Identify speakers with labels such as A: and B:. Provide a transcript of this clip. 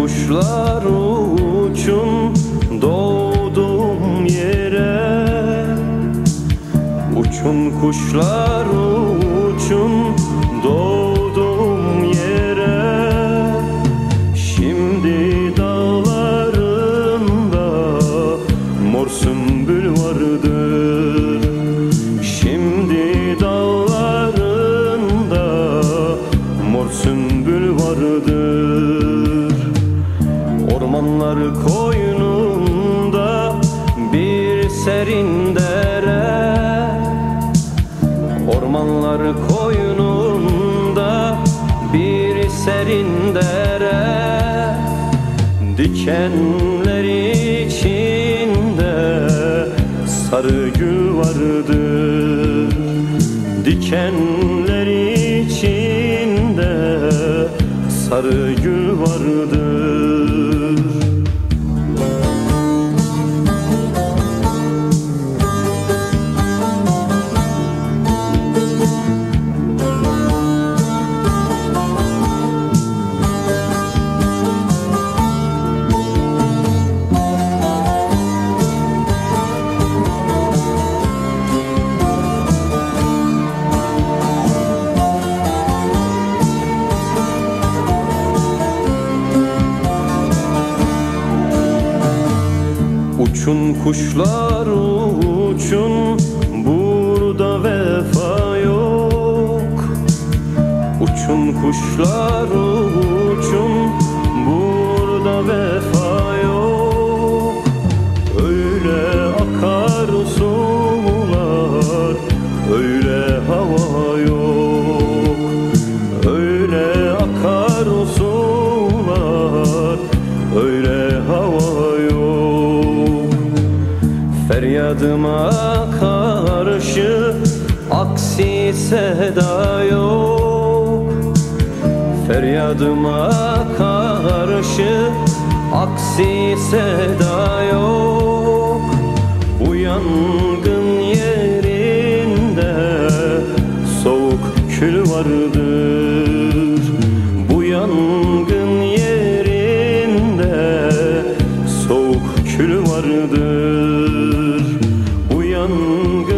A: kuşlar uçun doğduğum yere. Uçun kuşlar uçun doğduğum yere. Şimdi dağlarında mor sümbül vardır. Şimdi dağlarında mor sümbül vardır. Ormanlar koynunda bir serin dere. Ormanlar koynunda bir serin dere. Dikenler içinde sarı gül vardır. Dikenler içinde sarı gül vardır. Uçun kuşlar uçun, burada vefa yok. Uçun kuşlar uçun, burada vefa yok. Öyle akar sular, öyle hava yok. Öyle akar sular, öyle hava yok. Feryadıma karşı aksi seda yok. Feryadıma karşı aksi seda yok. Bu yangın yerinde soğuk kül vardır. Bu yangın yerinde soğuk kül vardır. Bu yangın